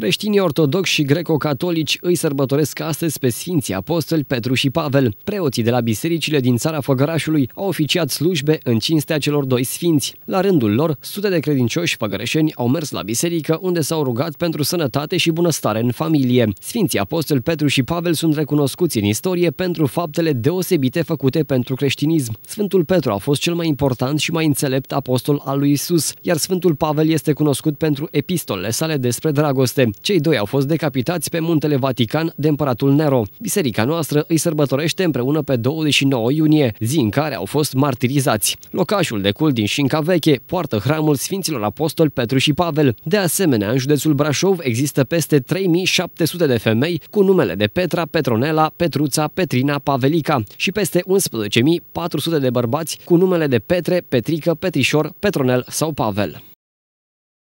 Creștinii ortodoxi și greco-catolici îi sărbătoresc astăzi pe Sfinții Apostoli Petru și Pavel. Preoții de la bisericile din țara Făgărașului au oficiat slujbe în cinstea celor doi sfinți. La rândul lor, sute de credincioși făgărășeni au mers la biserică, unde s-au rugat pentru sănătate și bunăstare în familie. Sfinții Apostoli Petru și Pavel sunt recunoscuți în istorie pentru faptele deosebite făcute pentru creștinism. Sfântul Petru a fost cel mai important și mai înțelept apostol al lui Isus, iar Sfântul Pavel este cunoscut pentru epistolele sale despre dragoste. Cei doi au fost decapitați pe Muntele Vatican de împăratul Nero. Biserica noastră îi sărbătorește împreună pe 29 iunie, zi în care au fost martirizați. Locașul de cult din Șinca Veche poartă hramul Sfinților Apostoli Petru și Pavel. De asemenea, în județul Brașov există peste 3700 de femei cu numele de Petra, Petronela, Petruța, Petrina, Pavelica și peste 11.400 de bărbați cu numele de Petre, Petrică, Petrișor, Petronel sau Pavel.